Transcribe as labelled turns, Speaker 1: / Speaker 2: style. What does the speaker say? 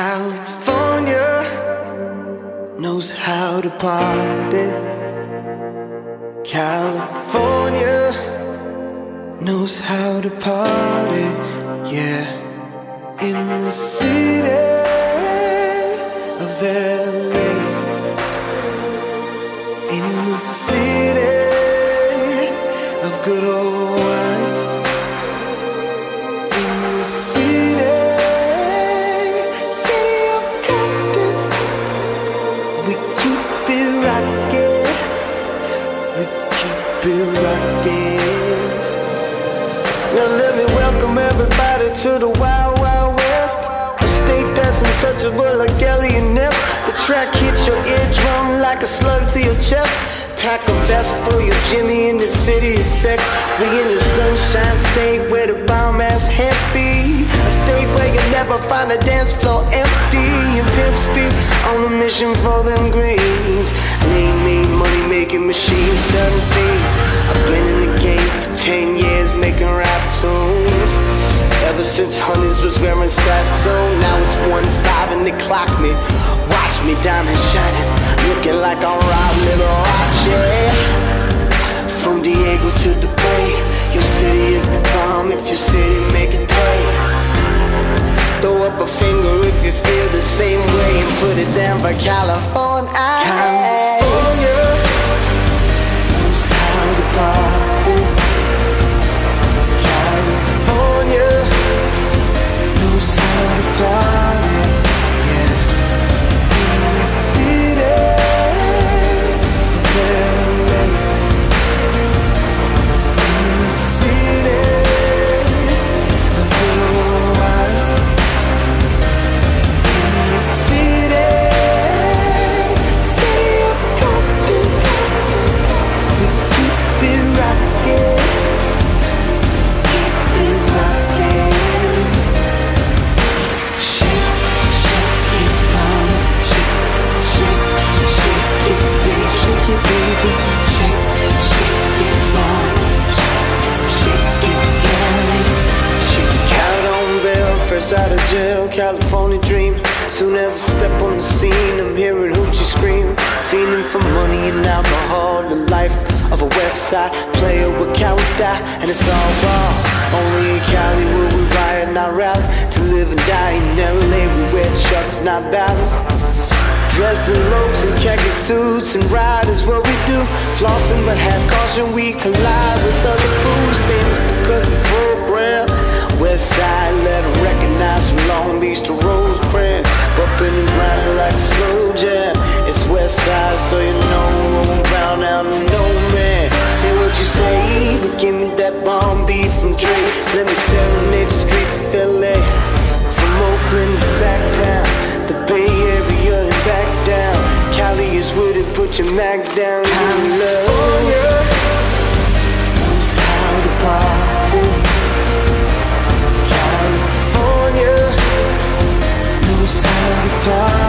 Speaker 1: California knows how to party. California knows how to party, yeah. In the city of LA, in the city of good old wines, in the city of Compton, we keep it rockin', we keep it rockin'. Now let me welcome everybody to the Wild Wild West, a state that's untouchable like Ellie and Ness. The track hits your eardrum like a slug to your chest. Pack a vest for your Jimmy in the city of sex. We in the sunshine state where the bomb ass head be, a state where you never find a dance floor empty. And pimp speed on a mission for them greens. Lean, mean, money making machines, selling fiends. I've been in the game for 10 years making rap tunes. Ever since Honeys was wearing Sassoon. Now it's 1-5 and they clock me. Watch me, diamond shining, looking like I'm Rob Liberace. From Diego to the Bay, your city is the bomb. If your city make it pay, throw up a finger if you feel the same way, and put it down for California. California knows how to party. California knows how to party, yeah. In the city of LA, in the city of good old wines, in the city of Compton, we keep it rockin', keep it rockin'. Shake, shake it, mama, shake it, baby, shake it, baby, shake it, mama, shake it, Cali, shake it. Cali Bell, fresh out of jail, California dream. Soon as I step on the scene, I'm hearing hoochie scream, feeling for money and alcohol. The life of a West Side player where cowards die, and it's all raw. Only in Cali will we riot, not rally. To live and die in LA, we wear chucks, not battles. Dressed in lopes and khaki suits and ride is what we do. Flossing but have caution, we collide with other crews. Famous because we program West Side, let them recognize from Long Beach to Rosecrans. Bumping and grinding like a slow jam. It's West Side, so you know rolling round out of no man. Say what you say, but give me that bomb beat from Dre. Let me serenade the streets of LA, from Oakland to Sacktown, the Bay Area and back down. Cali is with it, put your Mac down. California knows how to party. California knows how to party.